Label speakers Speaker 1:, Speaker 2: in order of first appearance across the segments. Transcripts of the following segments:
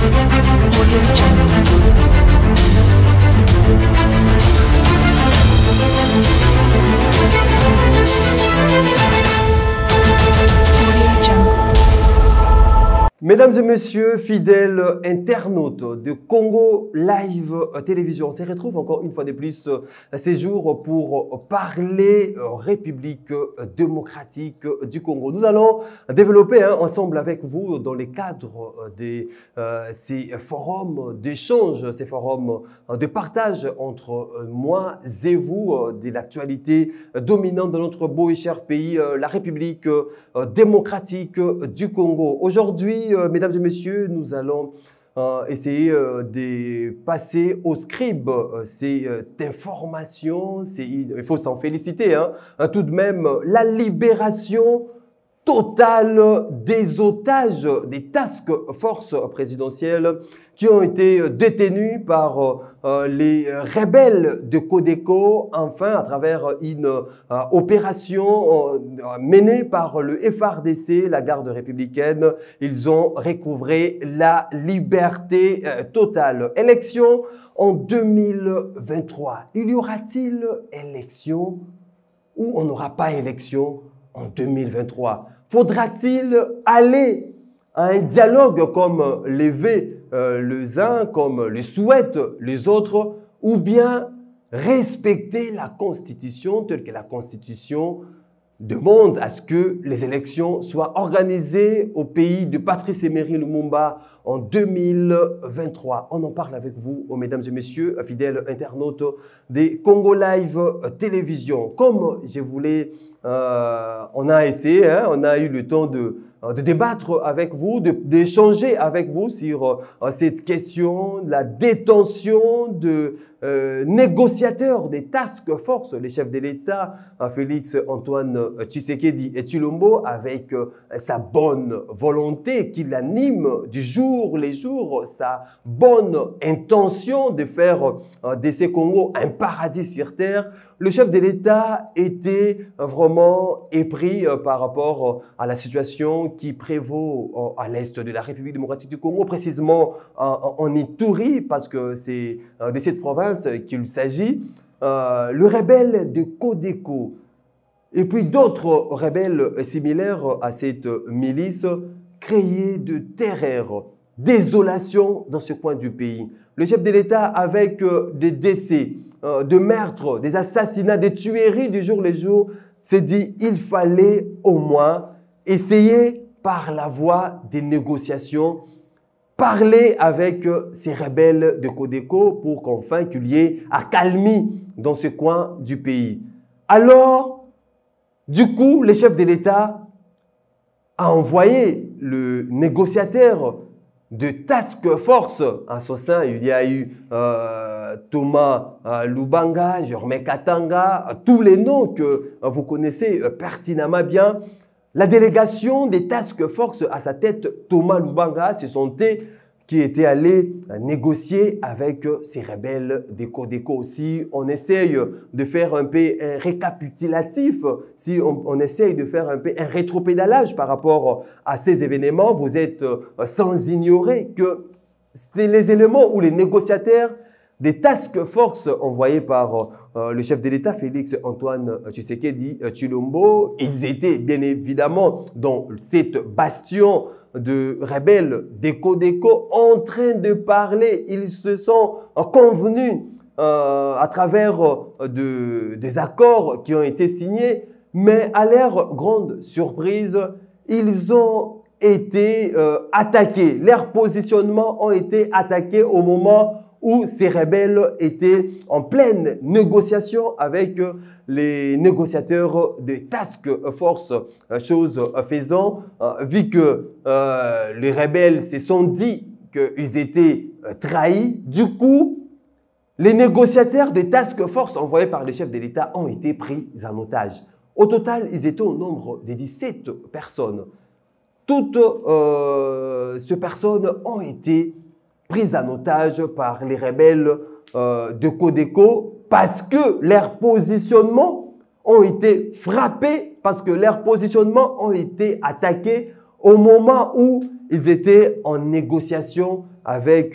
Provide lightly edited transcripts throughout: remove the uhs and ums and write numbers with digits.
Speaker 1: Mesdames et messieurs, fidèles internautes de Congo Live Télévision, on se retrouve encore une fois de plus ces jours pour parler République démocratique du Congo. Nous allons développer ensemble avec vous dans les cadres de ces forums d'échange, ces forums de partage entre moi et vous de l'actualité dominante de notre beau et cher pays, la République démocratique du Congo. Aujourd'hui, mesdames et messieurs, nous allons essayer de passer au scribe cette information. Il faut s'en féliciter. Tout de même, la libération totale des otages des task force présidentielles qui ont été détenus par les rebelles de Codeco, enfin à travers une opération menée par le FARDC, la garde républicaine. Ils ont recouvré la liberté totale. Élection en 2023. Il y aura-t-il élection ou on n'aura pas élection en 2023? Faudra-t-il aller à un dialogue comme l'éveillent les uns, comme le souhaitent les autres, ou bien respecter la Constitution telle que la Constitution demande à ce que les élections soient organisées au pays de Patrice Emery Lumumba en 2023. On en parle avec vous, mesdames et messieurs, fidèles internautes des Congo Live Télévision. Comme je voulais, on a essayé, on a eu le temps de débattre avec vous, d'échanger avec vous sur cette question, la détention de négociateurs des task force, les chefs de l'État, Félix Antoine Tshisekedi et Tshilombo, avec sa bonne volonté qui l'anime du jour les jours, sa bonne intention de faire de ce Congo un paradis sur terre. Le chef de l'État était vraiment épris par rapport à la situation qui prévaut à l'est de la République démocratique du Congo, précisément en Ituri, parce que c'est de cette province qu'il s'agit. Le rebelle de Codeco et puis d'autres rebelles similaires à cette milice créaient de terreur, désolation dans ce coin du pays. Le chef de l'État, avec des décès, de meurtres, des assassinats, des tueries du jour le jour, s'est dit il fallait au moins essayer par la voie des négociations, parler avec ces rebelles de Codeco pour qu'enfin qu'il y ait accalmie dans ce coin du pays. Alors, du coup, le chef de l'État a envoyé le négociateur de task force. À son sein, il y a eu Thomas Lubanga, Germain Katanga, tous les noms que vous connaissez pertinemment bien. La délégation des task force à sa tête, Thomas Lubanga, ce sont eux qui étaient allés négocier avec ces rebelles de Codeco. Si on essaye de faire un peu un récapitulatif, si on essaye de faire un peu un rétropédalage par rapport à ces événements, vous êtes sans ignorer que c'est les éléments où les négociateurs des task force envoyés par le chef de l'État, Félix Antoine Tshisekedi Tshilombo, ils étaient bien évidemment dans cette bastion de rebelles des Codeco en train de parler. Ils se sont convenus à travers des accords qui ont été signés, mais à leur grande surprise, ils ont été attaqués. Leurs positionnements ont été attaqués au moment où ces rebelles étaient en pleine négociation avec les négociateurs de task force. Chose faisant, vu que les rebelles se sont dit qu'ils étaient trahis, du coup, les négociateurs de task force envoyés par les chefs de l'État ont été pris en otage. Au total, ils étaient au nombre de 17 personnes. Toutes ces personnes ont été prises en otage par les rebelles de Codeco parce que leurs positionnements ont été frappés, parce que leurs positionnements ont été attaqués au moment où ils étaient en négociation avec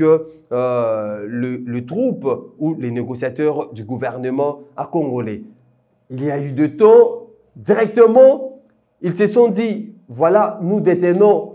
Speaker 1: le troupe ou les négociateurs du gouvernement congolais. Il y a eu de temps, directement, ils se sont dit, voilà, nous détenons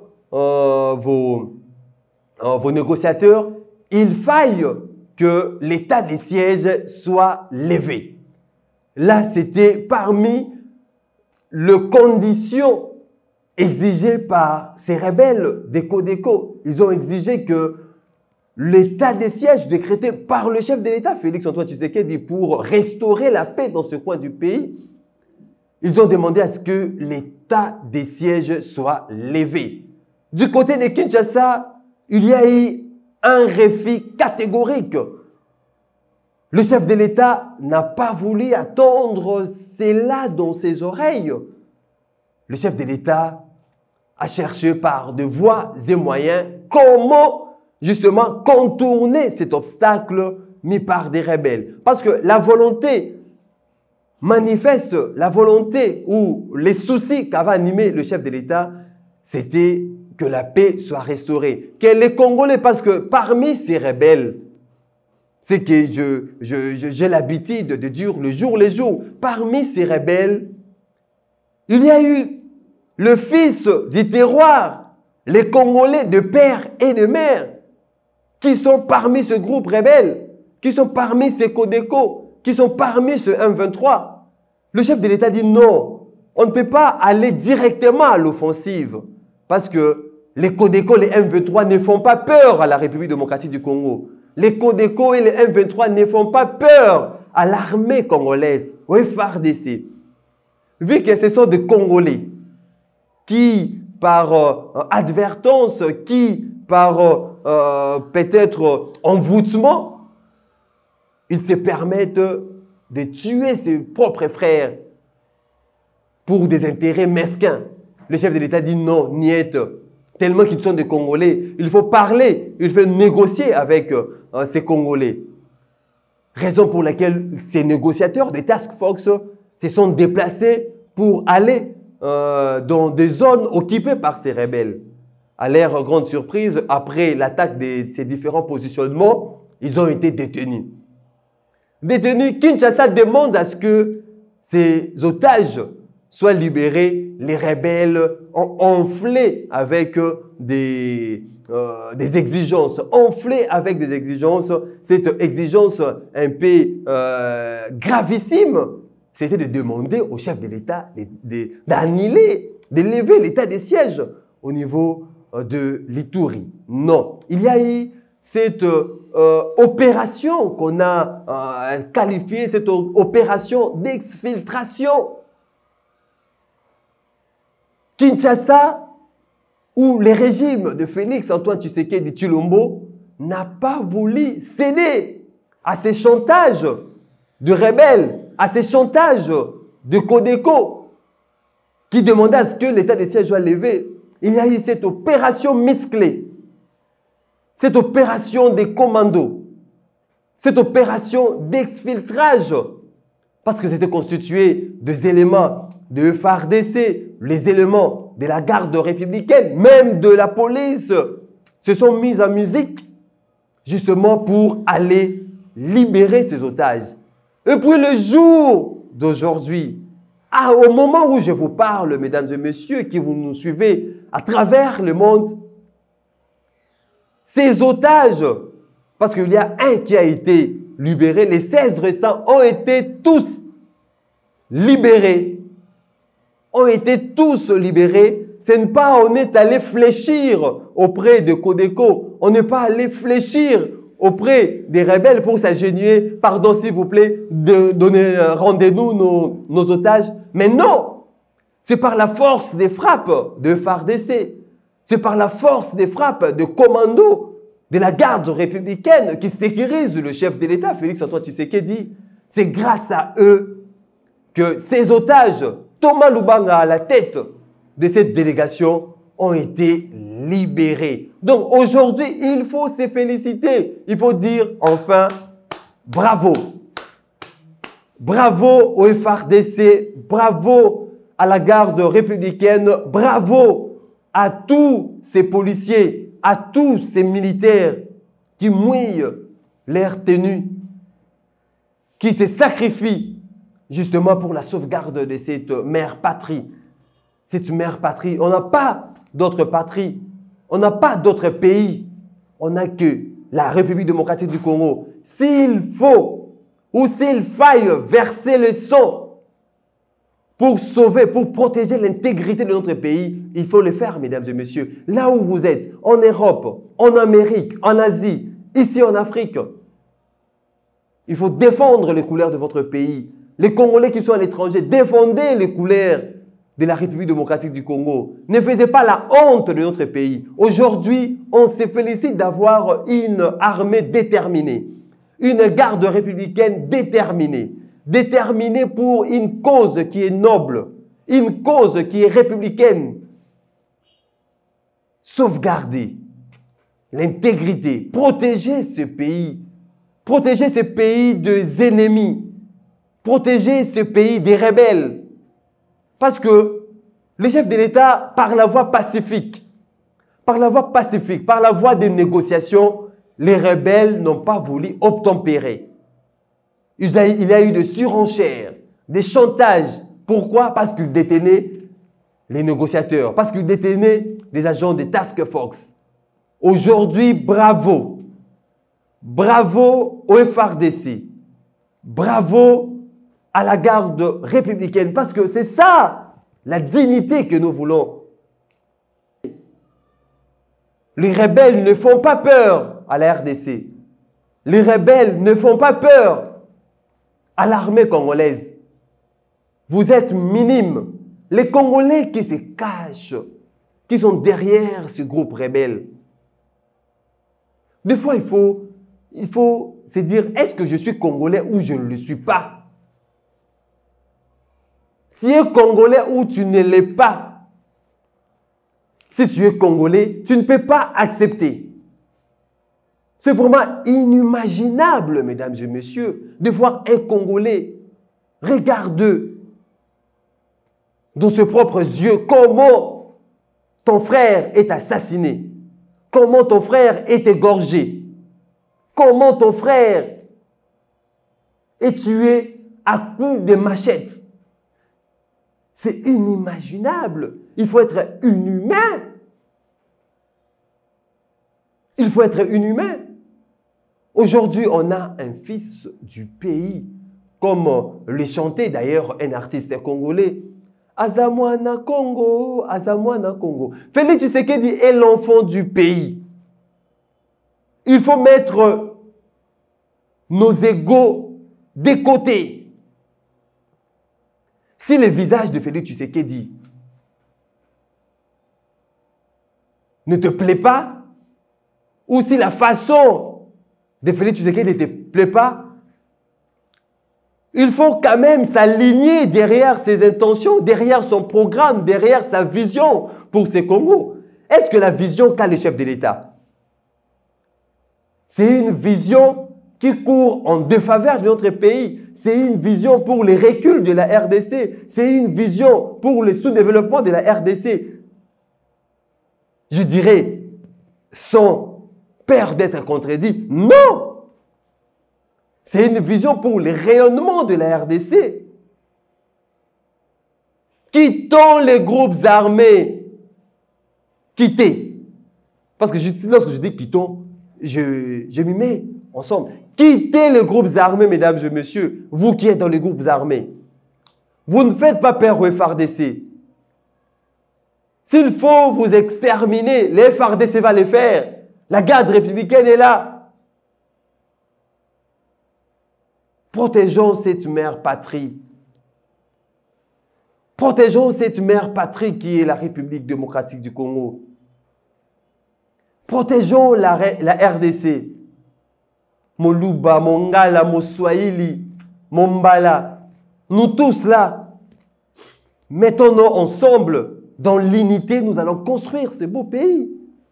Speaker 1: vos négociateurs, il faille que l'état de siège soit levé. Là, c'était parmi les conditions exigées par ces rebelles des Codeco. Ils ont exigé que l'état de siège décrété par le chef de l'État, Félix-Antoine Tshisekedi, pour restaurer la paix dans ce coin du pays, ils ont demandé à ce que l'état de siège soit levé. Du côté de Kinshasa, il y a eu un refus catégorique. Le chef de l'État n'a pas voulu attendre cela dans ses oreilles. Le chef de l'État a cherché par de voies et moyens comment justement contourner cet obstacle mis par des rebelles. Parce que la volonté manifeste, la volonté ou les soucis qu'avait animé le chef de l'État, c'était que la paix soit restaurée. Que les Congolais, parce que parmi ces rebelles, c'est que j'ai l'habitude de dire le jour les jours, parmi ces rebelles, il y a eu le fils du terroir, les Congolais de père et de mère, qui sont parmi ce groupe rebelle, qui sont parmi ces Codeco, qui sont parmi ce M23. Le chef de l'État dit non, on ne peut pas aller directement à l'offensive parce que les Codeco, les M23 ne font pas peur à la République démocratique du Congo. Les Codeco et les M23 ne font pas peur à l'armée congolaise, au FARDC. Vu que ce sont des Congolais qui, par advertence, qui, par peut-être envoûtement, ils se permettent de tuer ses propres frères pour des intérêts mesquins. Le chef de l'État dit non, niet. Tellement qu'ils sont des Congolais, il faut parler, il faut négocier avec ces Congolais. Raison pour laquelle ces négociateurs des task force se sont déplacés pour aller dans des zones occupées par ces rebelles. À leur grande surprise, après l'attaque de ces différents positionnements, ils ont été détenus. Détenus, Kinshasa demande à ce que ces otages soient libérés. Les rebelles ont enflé avec des exigences. Enflé avec des exigences. Cette exigence un peu gravissime, c'était de demander au chef de l'État d'annuler, de lever l'état de siège au niveau de l'Ituri. Non. Il y a eu cette opération qu'on a qualifiée, cette opération d'exfiltration. Kinshasa, où le régime de Félix-Antoine Tshisekedi Tshilombo n'a pas voulu céder à ces chantages de rebelles, à ces chantages de Codeco, qui demandaient à ce que l'état de siège soit levé. Il y a eu cette opération musclée, cette opération des commandos, cette opération d'exfiltrage, parce que c'était constitué des éléments de FARDC, les éléments de la garde républicaine, même de la police, se sont mis en musique justement pour aller libérer ces otages. Et puis le jour d'aujourd'hui, au moment où je vous parle, mesdames et messieurs, qui vous nous suivez à travers le monde, ces otages, parce qu'il y a un qui a été libéré, les 16 restants ont été tous libérés. Ont été tous libérés. Ce n'est pas on est allé fléchir auprès de Codeco. On n'est pas allé fléchir auprès des rebelles pour s'agenouiller. Pardon, s'il vous plaît, de donner rendez-nous nos otages. Mais non, c'est par la force des frappes de FARDC. C'est par la force des frappes de commando de la garde républicaine qui sécurise le chef de l'État, Félix-Antoine Tshisekedi. C'est grâce à eux que ces otages, Thomas Lubanga à la tête de cette délégation, ont été libérés. Donc aujourd'hui, il faut se féliciter. Il faut dire enfin bravo. Bravo au FARDC, bravo à la garde républicaine, bravo à tous ces policiers à tous ces militaires qui mouillent leur tenue, qui se sacrifient justement pour la sauvegarde de cette mère patrie. Cette mère patrie, on n'a pas d'autre patrie, on n'a pas d'autre pays, on n'a que la République démocratique du Congo. S'il faut ou s'il faille verser le sang pour sauver, pour protéger l'intégrité de notre pays, il faut le faire, mesdames et messieurs. Là où vous êtes, en Europe, en Amérique, en Asie, ici en Afrique, il faut défendre les couleurs de votre pays. Les Congolais qui sont à l'étranger, défendez les couleurs de la République démocratique du Congo. Ne faisez pas la honte de notre pays. Aujourd'hui, on se félicite d'avoir une armée déterminée, une garde républicaine déterminée, déterminée pour une cause qui est noble, une cause qui est républicaine. Sauvegarder l'intégrité, protéger ce pays des ennemis, protéger ce pays des rebelles. Parce que le chef de l'État, par la voie pacifique, par la voie des négociations, les rebelles n'ont pas voulu obtempérer. Il y a eu des surenchères, des chantages. Pourquoi? Parce qu'ils détenaient les négociateurs, parce qu'ils détenaient les agents des task force. Aujourd'hui, bravo. Bravo au FARDC. Bravo à la garde républicaine, parce que c'est ça la dignité que nous voulons. Les rebelles ne font pas peur à la RDC. Les rebelles ne font pas peur à l'armée congolaise. Vous êtes minimes. Les Congolais qui se cachent, qui sont derrière ce groupe rebelle. Des fois, il faut se dire, est-ce que je suis Congolais ou je ne le suis pas? Tu es Congolais ou tu ne l'es pas. Si tu es Congolais, tu ne peux pas accepter. C'est vraiment inimaginable, mesdames et messieurs, de voir un Congolais. Regarde dans ses propres yeux comment ton frère est assassiné, comment ton frère est égorgé, comment ton frère est tué à coups de machettes. C'est inimaginable. Il faut être inhumain. Il faut être inhumain. Aujourd'hui, on a un fils du pays, comme le chantait d'ailleurs un artiste congolais. Azamwana Congo, Azamwana Congo. Félix Tshisekedi est l'enfant du pays. Il faut mettre nos égos de côté. Si le visage de Félix Tshisekedi ne te plaît pas, ou si la façon de Félix Tshisekedi ne te plaît pas, il faut quand même s'aligner derrière ses intentions, derrière son programme, derrière sa vision pour ce Congo. Est-ce que la vision qu'a le chef de l'État? C'est une vision qui court en défaveur de notre pays. C'est une vision pour les reculs de la RDC. C'est une vision pour le sous-développement de la RDC. Je dirais, sans peur d'être contredit, non! C'est une vision pour le rayonnement de la RDC. Quittons les groupes armés. Quittez. Parce que lorsque je dis quittons, je m'y mets ensemble. Quittez les groupes armés, mesdames et messieurs. Vous qui êtes dans les groupes armés. Vous ne faites pas peur au FARDC. S'il faut vous exterminer, le FARDC va le faire. La garde républicaine est là. Protégeons cette mère patrie. Protégeons cette mère patrie qui est la République démocratique du Congo. Protégeons la RDC. Moluba, Mongala, Moswahili, Mombala. Nous tous là, mettons-nous ensemble dans l'unité, nous allons construire ce beau pays.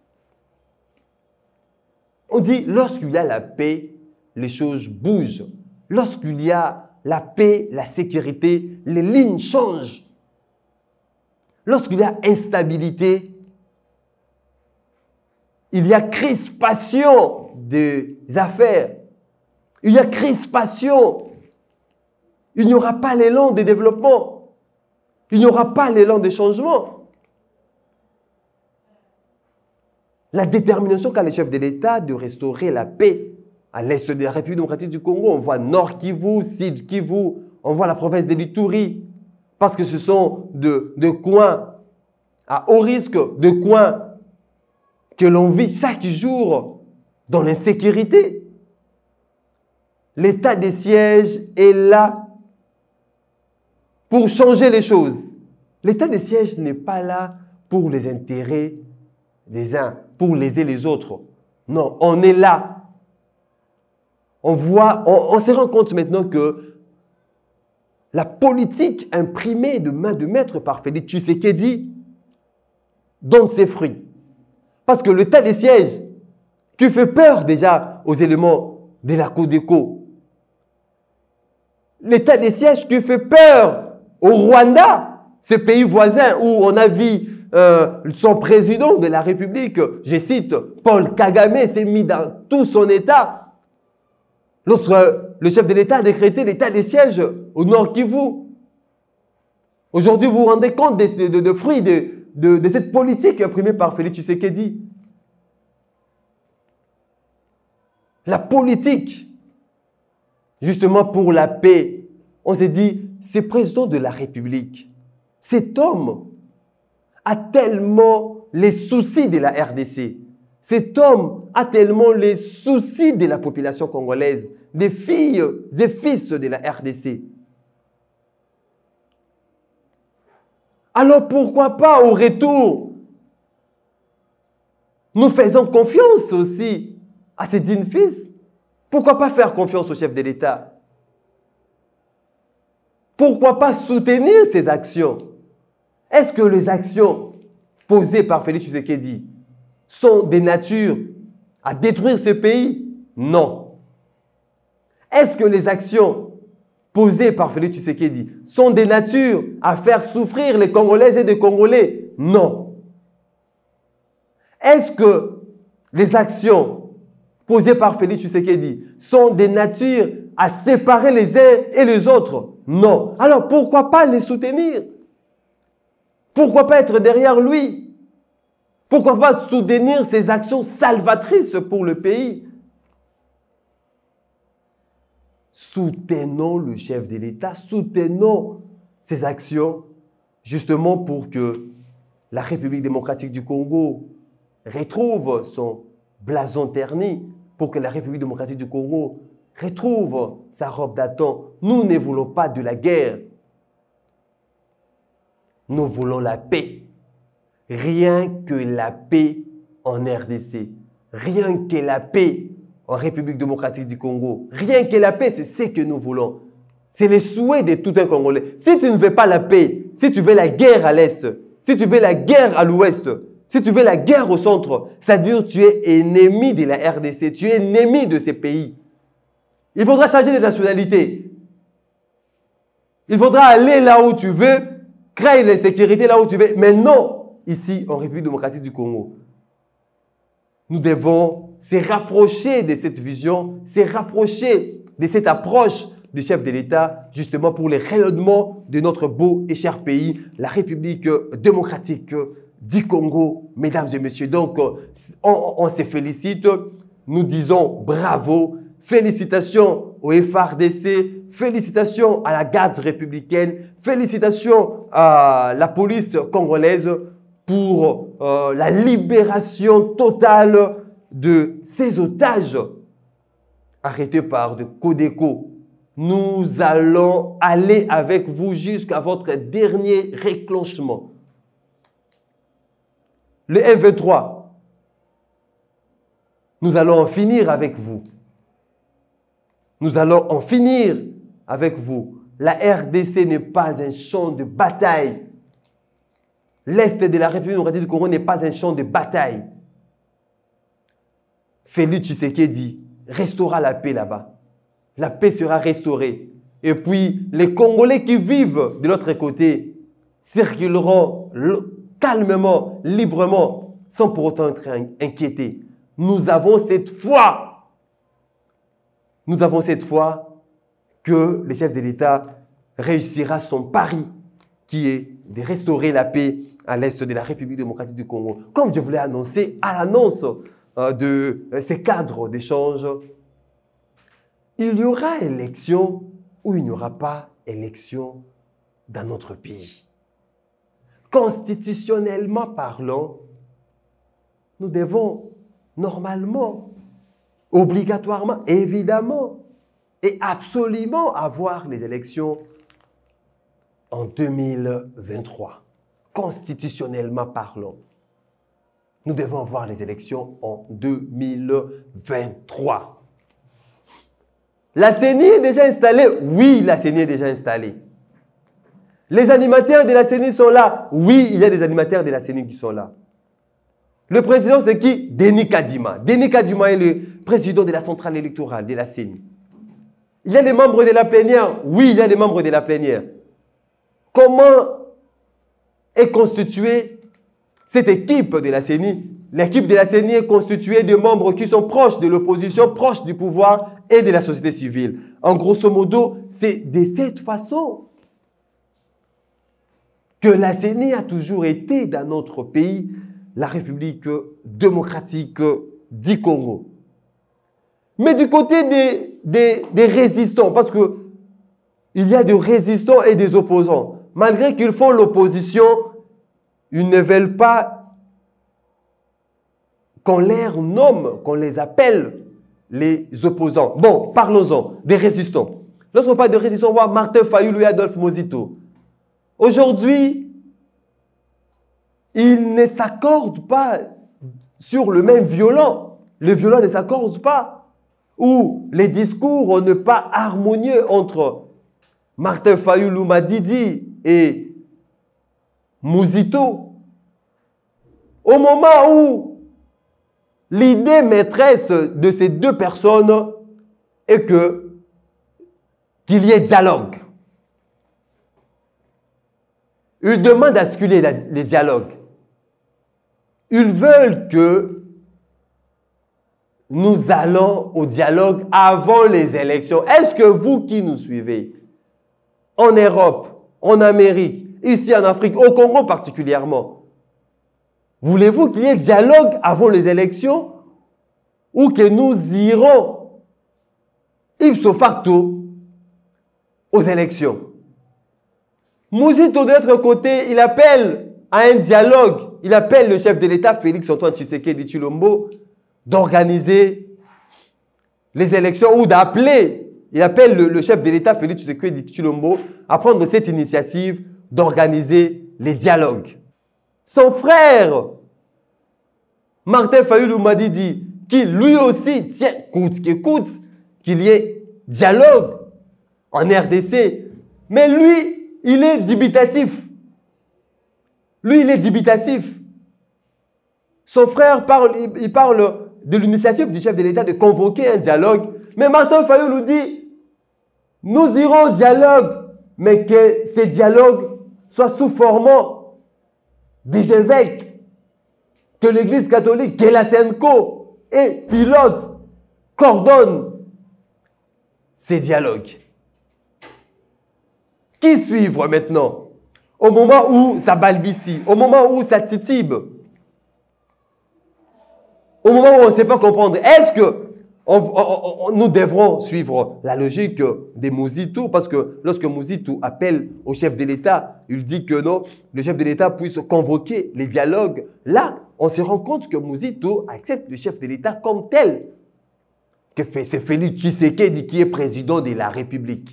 Speaker 1: On dit, lorsqu'il y a la paix, les choses bougent. Lorsqu'il y a la paix, la sécurité, les lignes changent. Lorsqu'il y a instabilité, il y a crispation des affaires. Il y a crispation. Il n'y aura pas l'élan de développement. Il n'y aura pas l'élan de changement. La détermination qu'a le chef de l'État de restaurer la paix à l'est de la République démocratique du Congo. On voit Nord Kivu, Sud Kivu, on voit la province de l'Ituri. Parce que ce sont de coins à haut risque, de coins que l'on vit chaque jour dans l'insécurité. L'état de siège est là pour changer les choses. L'état de siège n'est pas là pour les intérêts des uns, pour léser les autres. Non, on est là. On se rend compte maintenant que la politique imprimée de main de maître par Félix Tshisekedi donne ses fruits. Parce que l'état des sièges qui fait peur déjà aux éléments de la Codeco, l'état des sièges qui fait peur au Rwanda, ce pays voisin où on a vu son président de la République, je cite, Paul Kagame, s'est mis dans tout son état. Le chef de l'État a décrété l'état des sièges au Nord Kivu. Aujourd'hui, vous vous rendez compte des fruits de cette politique imprimée par Félix Tshisekedi. La politique, justement pour la paix, on s'est dit, ce président de la République, cet homme a tellement les soucis de la RDC. Cet homme a tellement les soucis de la population congolaise, des filles et fils de la RDC. Alors pourquoi pas au retour, nous faisons confiance aussi à ces dignes fils. Pourquoi pas faire confiance au chef de l'État? Pourquoi pas soutenir ces actions? Est-ce que les actions posées par Félix Tshisekedi sont des natures à détruire ce pays? Non. Est-ce que les actions posées par Félix Tshisekedi sont des natures à faire souffrir les Congolaises et les Congolais? Non. Est-ce que les actions posées par Félix Tshisekedi sont des natures à séparer les uns et les autres? Non. Alors pourquoi pas les soutenir? Pourquoi pas être derrière lui? Pourquoi pas soutenir ses actions salvatrices pour le pays? Soutenons le chef de l'État, soutenons ses actions, justement pour que la République démocratique du Congo retrouve son blason terni, pour que la République démocratique du Congo retrouve sa robe d'Adam. Nous ne voulons pas de la guerre. Nous voulons la paix. Rien que la paix en RDC. Rien que la paix en République démocratique du Congo. Rien que la paix, c'est ce que nous voulons. C'est le souhait de tout un Congolais. Si tu ne veux pas la paix, si tu veux la guerre à l'Est, si tu veux la guerre à l'Ouest, si tu veux la guerre au centre, c'est-à-dire tu es ennemi de la RDC, tu es ennemi de ces pays. Il faudra changer de nationalité. Il faudra aller là où tu veux, créer l'insécurité là où tu veux. Mais non, ici, en République démocratique du Congo, nous devons se rapprocher de cette vision, se rapprocher de cette approche du chef de l'État, justement pour le rayonnement de notre beau et cher pays, la République démocratique du Congo, mesdames et messieurs. Donc, on se félicite, nous disons bravo, félicitations au FARDC, félicitations à la garde républicaine, félicitations à la police congolaise pour la libération totale de ces otages arrêtés par de Codeco. Nous allons aller avec vous jusqu'à votre dernier réclenchement. Le M23, nous allons en finir avec vous. Nous allons en finir avec vous. La RDC n'est pas un champ de bataille. L'Est de la République démocratique du Congo n'est pas un champ de bataille. Félix Tshisekedi restaurera la paix là-bas. La paix sera restaurée. Et puis, les Congolais qui vivent de l'autre côté circuleront calmement, librement sans pour autant être inquiétés. Nous avons cette foi. Nous avons cette foi que le chef de l'État réussira son pari, qui est de restaurer la paix à l'est de la République démocratique du Congo. Comme je vous l'ai annoncé à l'annonce de ces cadres d'échange, il y aura élection ou il n'y aura pas élection dans notre pays. Constitutionnellement parlant, nous devons normalement, obligatoirement, évidemment et absolument avoir les élections en 2023. Constitutionnellement parlant, nous devons avoir les élections en 2023. La CENI est déjà installée? Oui, la CENI est déjà installée. Les animateurs de la CENI sont là? Oui, il y a des animateurs de la CENI qui sont là. Le président, c'est qui? Denis Kadima. Denis Kadima est le président de la centrale électorale de la CENI. Il y a des membres de la plénière? Oui, il y a des membres de la plénière. Comment est constituée cette équipe de la CENI? L'équipe de la CENI est constituée de membres qui sont proches de l'opposition, proches du pouvoir et de la société civile. En grosso modo, c'est de cette façon que la CENI a toujours été dans notre pays, la République démocratique du Congo. Mais du côté des résistants, parce qu'il y a des résistants et des opposants, malgré qu'ils font l'opposition, ils ne veulent pas qu'on les nomme, qu'on les appelle les opposants. Bon, parlons-en des résistants. Lorsqu'on parle de résistants, on voit Martin Fayulu et Adolphe Muzito. Aujourd'hui, ils ne s'accordent pas sur le même violon. Le violon ne s'accorde pas. Ou les discours ne pas harmonieux entre Martin Fayulu Madidi et Muzito. Au moment où l'idée maîtresse de ces deux personnes est qu'il y ait dialogue. Ils demandent à ce qu'il y ait les dialogues. Ils veulent que nous allons au dialogue avant les élections. Est-ce que vous qui nous suivez, en Europe, en Amérique, ici en Afrique, au Congo particulièrement, voulez-vous qu'il y ait dialogue avant les élections ou que nous irons ipso facto aux élections? Muzito, de l'autre côté, il appelle à un dialogue. Il appelle le chef de l'État, Félix-Antoine Tshisekedi Tshilombo, d'organiser les élections ou d'appeler. Il appelle le chef de l'État, Félix Tshisekedi Tshilombo, à prendre cette initiative d'organiser les dialogues. Son frère, Martin Fayulu Madidi, qui lui aussi tient coûte qu'il y ait dialogue en RDC. Mais lui, il est dubitatif. Lui, il est dubitatif. Son frère il parle de l'initiative du chef de l'État de convoquer un dialogue. Mais Martin Fayulu dit, nous irons au dialogue, mais que ces dialogues soient sous forme des évêques, que l'Église catholique, que la SENCO et pilote, coordonne ces dialogues. Qui suivre maintenant? Au moment où ça balbutie, au moment où ça titube, au moment où on ne sait pas comprendre, est-ce que nous devrons suivre la logique des Muzito? Parce que lorsque Muzito appelle au chef de l'État, il dit que non, le chef de l'État puisse convoquer les dialogues. Là, on se rend compte que Muzito accepte le chef de l'État comme tel. Que c'est Félix Tshisekedi qui est président de la République.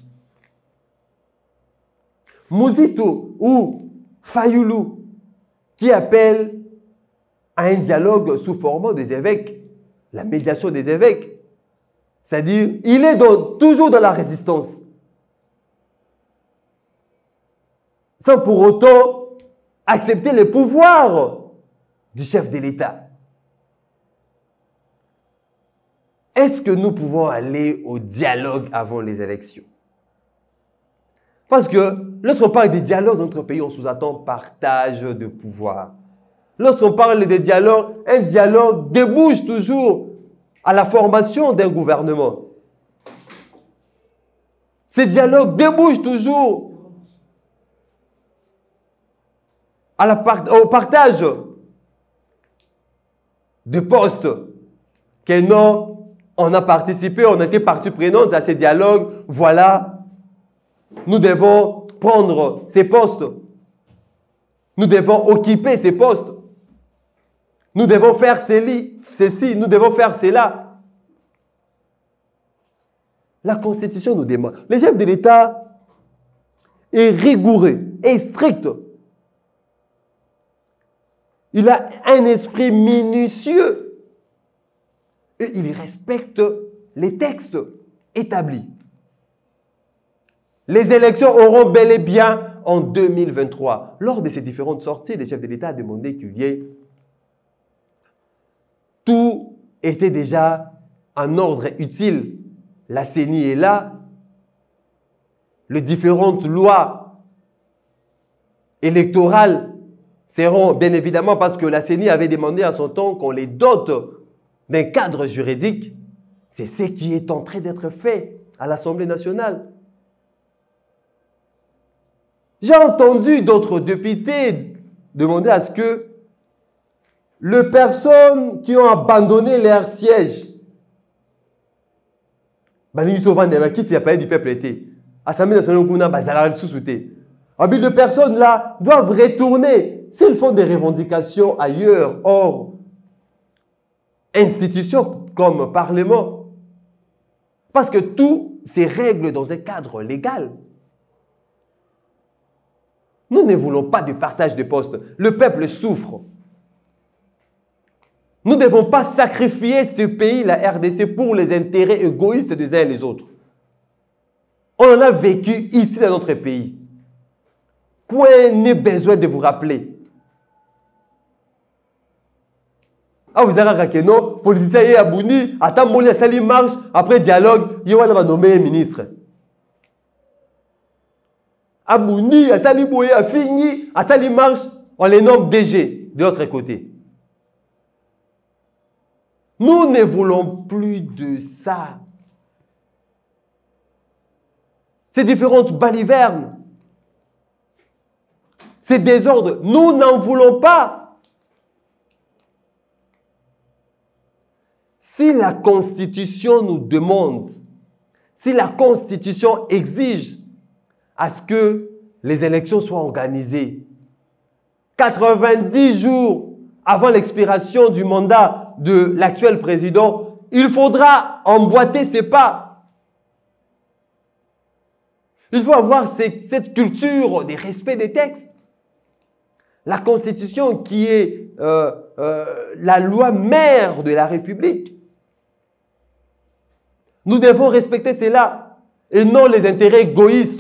Speaker 1: Muzito ou Fayulu qui appelle à un dialogue sous forme des évêques, la médiation des évêques. C'est-à-dire, il est toujours dans la résistance. Sans pour autant accepter les pouvoirs du chef de l'État. Est-ce que nous pouvons aller au dialogue avant les élections? Parce que lorsqu'on parle des dialogues dans notre pays, on sous-entend partage de pouvoir. Lorsqu'on parle de dialogue, un dialogue débouche toujours à la formation d'un gouvernement. Ce dialogue débouche toujours au partage de postes. Que non, on a participé, on a été partie prenante à ces dialogues. Voilà, nous devons prendre ces postes. Nous devons occuper ces postes. Nous devons faire ceci, nous devons faire cela. La Constitution nous demande. Le chef de l'État est rigoureux, est strict. Il a un esprit minutieux. Et il respecte les textes établis. Les élections auront bel et bien en 2023. Lors de ces différentes sorties, le chef de l'État a demandé qu'il y ait... Tout était déjà en ordre utile. La CENI est là. Les différentes lois électorales seront bien évidemment, parce que la CENI avait demandé à son temps qu'on les dote d'un cadre juridique. C'est ce qui est en train d'être fait à l'Assemblée nationale. J'ai entendu d'autres députés demander à ce que les personnes qui ont abandonné leur siège, les personnes là doivent retourner s'ils font des revendications ailleurs, hors institutions comme Parlement. Parce que tout se règle dans un cadre légal. Nous ne voulons pas de partage de postes. Le peuple souffre. Nous ne devons pas sacrifier ce pays, la RDC, pour les intérêts égoïstes des uns et des autres. On en a vécu ici dans notre pays. Point n'est besoin de vous rappeler. Ah, vous avez dit non, politicien est abouni, attends, mon sali marche, après dialogue, il va nommer un ministre. Abouni, à sali boye, à fini, à sali marche, on les nomme DG de l'autre côté. Nous ne voulons plus de ça. Ces différentes balivernes, ces désordres, nous n'en voulons pas. Si la Constitution nous demande, si la Constitution exige à ce que les élections soient organisées 90 jours avant l'expiration du mandat de l'actuel président, il faudra emboîter ses pas. Il faut avoir cette culture de respect des textes. La Constitution qui est la loi mère de la République. Nous devons respecter cela et non les intérêts égoïstes.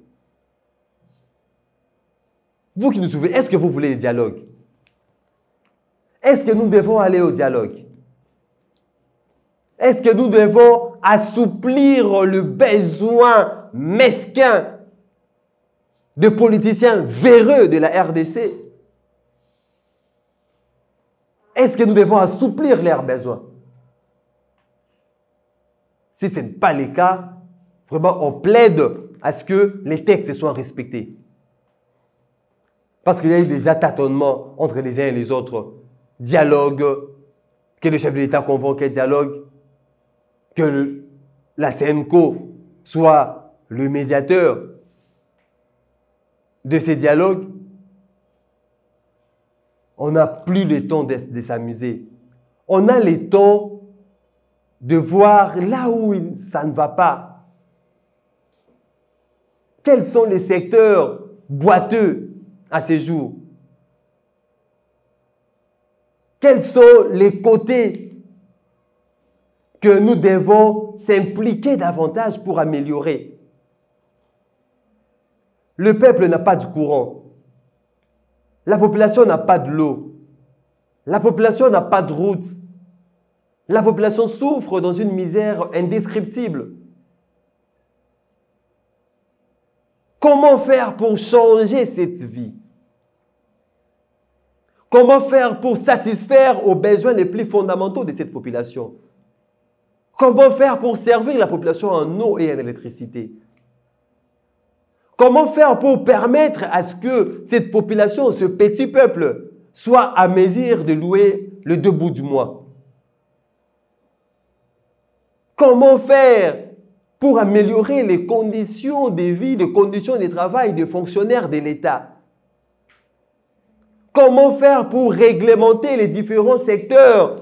Speaker 1: Vous qui nous suivez, est-ce que vous voulez le dialogue? Est-ce que nous devons aller au dialogue? Est-ce que nous devons assouplir le besoin mesquin de politiciens véreux de la RDC? Est-ce que nous devons assouplir leurs besoins? Si ce n'est pas le cas, vraiment, on plaide à ce que les textes soient respectés. Parce qu'il y a eu déjà tâtonnements entre les uns et les autres. Dialogue, que le chef de l'État convoque un dialogue, que la CNCO soit le médiateur de ces dialogues. On n'a plus le temps de s'amuser. On a le temps de voir là où ça ne va pas. Quels sont les secteurs boiteux à ces jours? Quels sont les côtés que nous devons s'impliquer davantage pour améliorer? Le peuple n'a pas de courant. La population n'a pas de l'eau. La population n'a pas de route. La population souffre dans une misère indescriptible. Comment faire pour changer cette vie? Comment faire pour satisfaire aux besoins les plus fondamentaux de cette population? Comment faire pour servir la population en eau et en électricité? Comment faire pour permettre à ce que cette population, ce petit peuple, soit à mesure de louer le debout du mois? Comment faire pour améliorer les conditions de vie, les conditions de travail des fonctionnaires de l'État? Comment faire pour réglementer les différents secteurs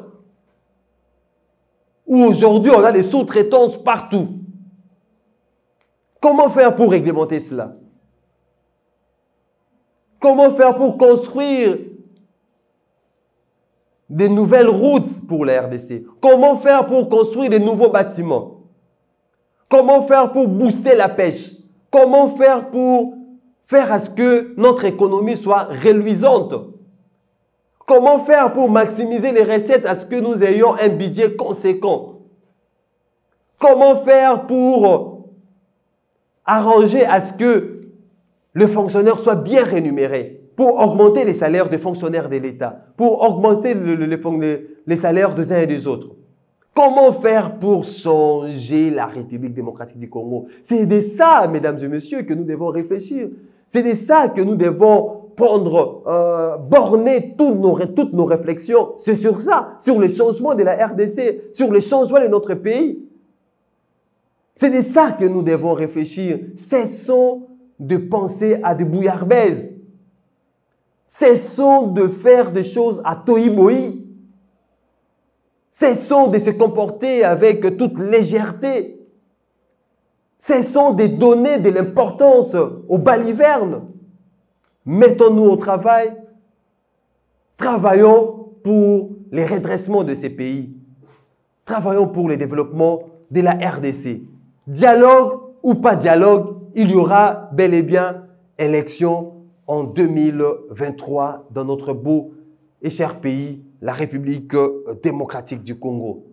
Speaker 1: où aujourd'hui on a des sous-traitances partout? Comment faire pour réglementer cela? Comment faire pour construire des nouvelles routes pour la RDC? Comment faire pour construire des nouveaux bâtiments? Comment faire pour booster la pêche? Comment faire pour faire à ce que notre économie soit reluisante? Comment faire pour maximiser les recettes à ce que nous ayons un budget conséquent? Comment faire pour arranger à ce que le fonctionnaire soit bien rémunéré, pour augmenter les salaires des fonctionnaires de l'État, pour augmenter les salaires des uns et des autres? Comment faire pour changer la République démocratique du Congo? C'est de ça, mesdames et messieurs, que nous devons réfléchir. C'est de ça que nous devons prendre, borner toutes nos réflexions. C'est sur ça, sur le changement de la RDC, sur le changement de notre pays. C'est de ça que nous devons réfléchir. Cessons de penser à des bouillabaisse. Cessons de faire des choses à tohi-mohi. Cessons de se comporter avec toute légèreté. Cessons de donner de l'importance aux balivernes. Mettons-nous au travail. Travaillons pour les redressements de ces pays. Travaillons pour le développement de la RDC. Dialogue ou pas dialogue, il y aura bel et bien élection en 2023 dans notre beau et cher pays, la République démocratique du Congo.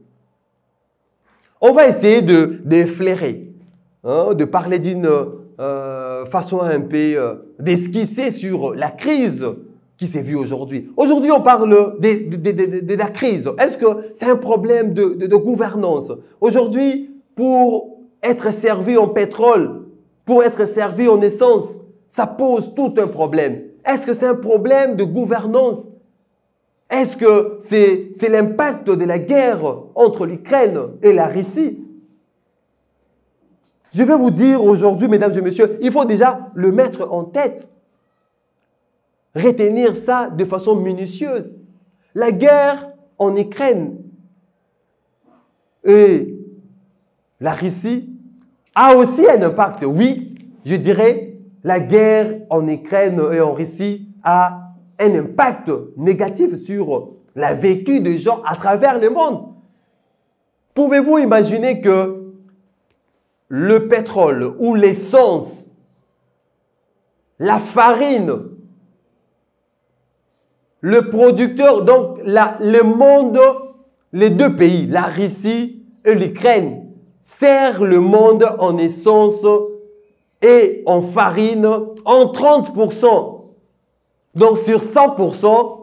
Speaker 1: On va essayer d'efflairer, de parler d'une façon un peu d'esquisser sur la crise qui s'est vue aujourd'hui. Aujourd'hui, on parle de la crise. Est-ce que c'est un problème de gouvernance? Aujourd'hui, pour être servi en pétrole, pour être servi en essence, ça pose tout un problème. Est-ce que c'est un problème de gouvernance? Est-ce que c'est l'impact de la guerre entre l'Ukraine et la Russie? Je vais vous dire aujourd'hui, mesdames et messieurs, il faut déjà le mettre en tête. Retenir ça de façon minutieuse. La guerre en Ukraine et la Russie a aussi un impact. Oui, je dirais, la guerre en Ukraine et en Russie a un impact négatif sur la vécu des gens à travers le monde. Pouvez-vous imaginer que le pétrole ou l'essence, la farine, le producteur, donc le monde, les deux pays, la Russie et l'Ukraine, sert le monde en essence et en farine en 30%. Donc sur 100%,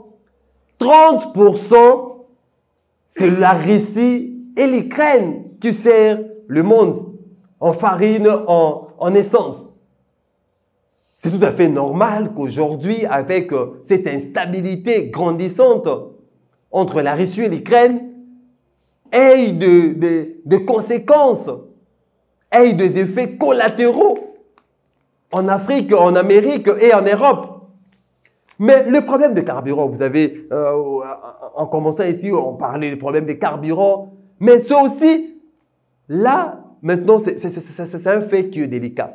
Speaker 1: 30%, c'est la Russie et l'Ukraine qui sert le monde en farine, en essence. C'est tout à fait normal qu'aujourd'hui, avec cette instabilité grandissante entre la Russie et l'Ukraine, ait des conséquences, ait des effets collatéraux en Afrique, en Amérique et en Europe. Mais le problème de carburant, vous avez, en commençant ici, on parlait du problème des carburants, mais c'est aussi, là, maintenant, c'est un fait qui est délicat.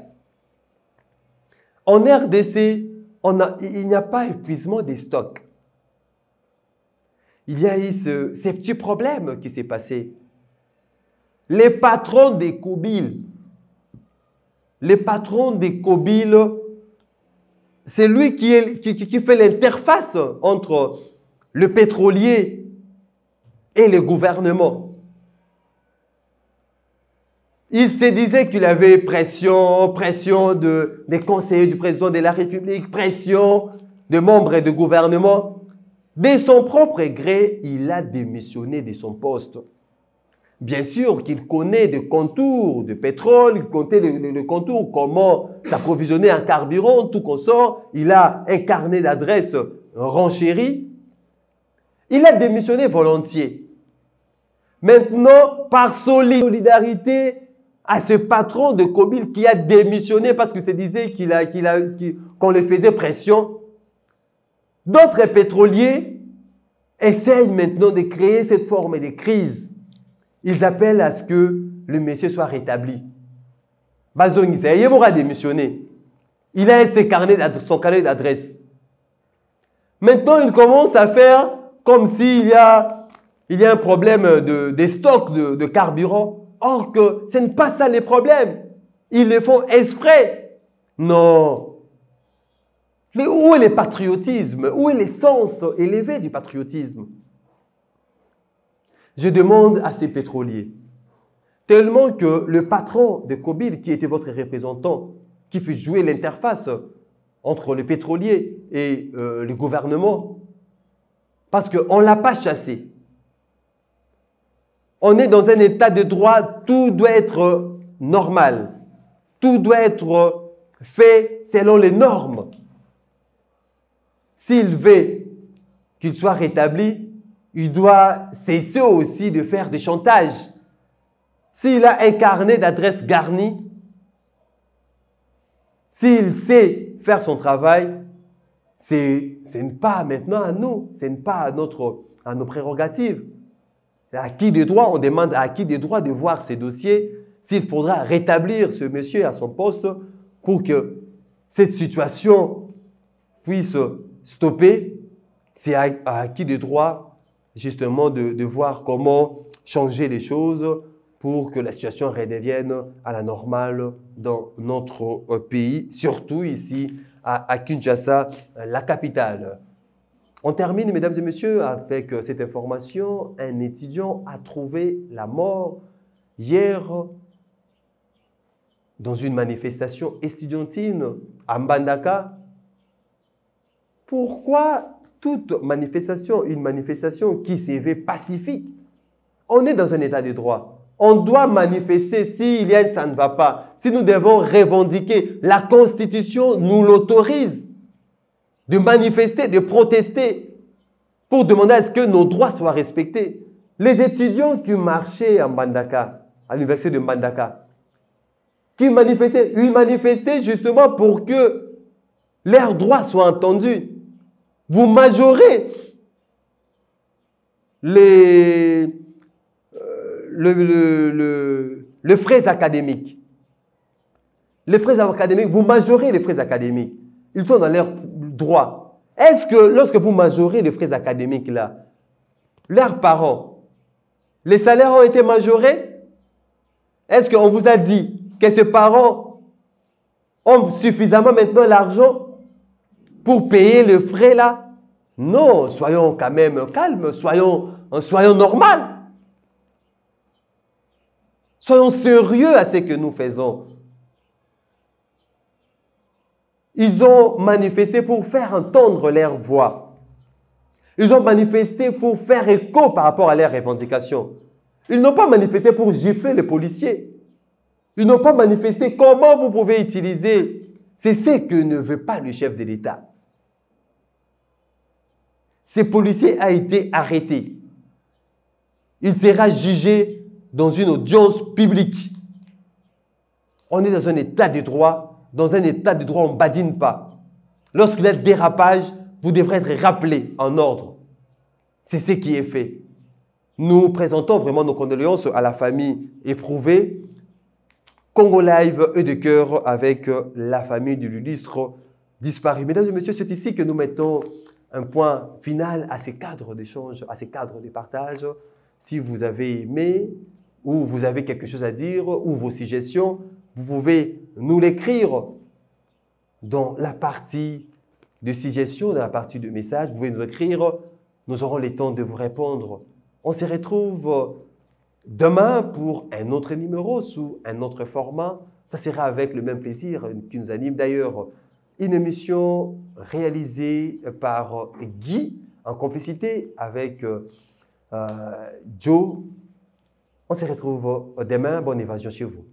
Speaker 1: En RDC, il n'y a pas épuisement des stocks. Il y a eu ces petits problèmes qui s'est passé. Les patrons des Kobil, c'est lui qui fait l'interface entre le pétrolier et le gouvernement. Il se disait qu'il avait pression des conseillers du président de la République, pression de membres du gouvernement. De son propre gré, il a démissionné de son poste. Bien sûr qu'il connaît le contour du pétrole, il connaît le contour, comment s'approvisionner en carburant, tout consort. Il a un carnet d'adresses renchéri. Il a démissionné volontiers. Maintenant, par solidarité à ce patron de Kobil qui a démissionné parce que se disait qu'on le faisait pression, d'autres pétroliers essayent maintenant de créer cette forme de crise. Ils appellent à ce que le monsieur soit rétabli. Bazong, il aura démissionné. Il a son carnet d'adresse. Maintenant, il commence à faire comme s'il y a un problème de stock de carburant. Or que ce n'est pas ça les problèmes. Ils le font exprès. Non. Mais où est le patriotisme? Où est l'essence élevée du patriotisme? Je demande à ces pétroliers, tellement que le patron de Kobil, qui était votre représentant, qui fait jouer l'interface entre le pétrolier et le gouvernement, parce qu'on ne l'a pas chassé. On est dans un état de droit, tout doit être normal. Tout doit être fait selon les normes. S'il veut qu'il soit rétabli, il doit cesser aussi de faire des chantages. S'il a un carnet d'adresses garni, s'il sait faire son travail, ce n'est pas maintenant à nous, ce n'est pas à nos prérogatives. À qui des droits, on demande à qui des droits de voir ces dossiers, s'il faudra rétablir ce monsieur à son poste pour que cette situation puisse stopper. C'est à qui des droits justement de voir comment changer les choses pour que la situation redevienne à la normale dans notre pays, surtout ici à Kinshasa, la capitale. On termine, mesdames et messieurs, avec cette information. Un étudiant a trouvé la mort hier dans une manifestation estudiantine à Mbandaka. Pourquoi toute manifestation, une manifestation qui se veut pacifique? On est dans un état de droit. On doit manifester s'il y a ça ne va pas. Si nous devons revendiquer, la Constitution nous l'autorise de manifester, de protester pour demander à ce que nos droits soient respectés. Les étudiants qui marchaient à Mbandaka, à l'université de Mbandaka, qui manifestaient, ils manifestaient justement pour que leurs droits soient entendus. Vous majorez les frais académiques. Les frais académiques, vous majorez les frais académiques. Ils sont dans leurs droits. Est-ce que lorsque vous majorez les frais académiques là, leurs parents, les salaires ont été majorés? Est-ce qu'on vous a dit que ces parents ont suffisamment maintenant l'argent pour payer le frais là? Non, soyons quand même calmes, soyons normaux. Soyons sérieux à ce que nous faisons. Ils ont manifesté pour faire entendre leur voix. Ils ont manifesté pour faire écho par rapport à leurs revendications. Ils n'ont pas manifesté pour gifler les policiers. Ils n'ont pas manifesté comment vous pouvez utiliser. C'est ce que ne veut pas le chef de l'État. Ce policier a été arrêté. Il sera jugé dans une audience publique. On est dans un état de droit. Dans un état de droit, on ne badine pas. Lorsqu'il y a dérapage, vous devrez être rappelé en ordre. C'est ce qui est fait. Nous présentons vraiment nos condoléances à la famille éprouvée. Congo Live et de cœur avec la famille du illustre disparu. Mesdames et messieurs, c'est ici que nous mettons un point final à ces cadres d'échange, à ces cadres de partage. Si vous avez aimé ou vous avez quelque chose à dire ou vos suggestions, vous pouvez nous l'écrire dans la partie de suggestions, dans la partie de messages. Vous pouvez nous écrire, nous aurons le temps de vous répondre. On se retrouve demain pour un autre numéro sous un autre format. Ça sera avec le même plaisir qui nous anime. D'ailleurs, une émission réalisée par Guy en complicité avec Joe. On se retrouve demain. Bonne évasion chez vous.